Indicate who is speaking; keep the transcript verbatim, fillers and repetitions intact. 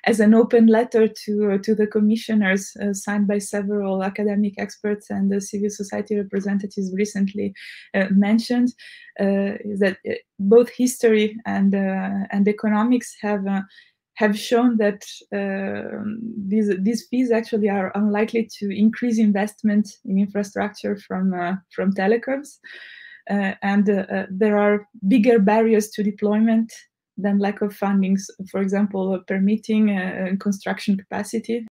Speaker 1: as an open letter to, uh, to the commissioners, uh, signed by several academic experts and the civil society representatives recently uh, mentioned, uh, is that both history and, uh, and economics have uh, have shown that uh, these, these fees actually are unlikely to increase investment in infrastructure from, uh, from telecoms. Uh, and uh, uh, there are bigger barriers to deployment than lack of funding. For example, uh, permitting uh, construction capacity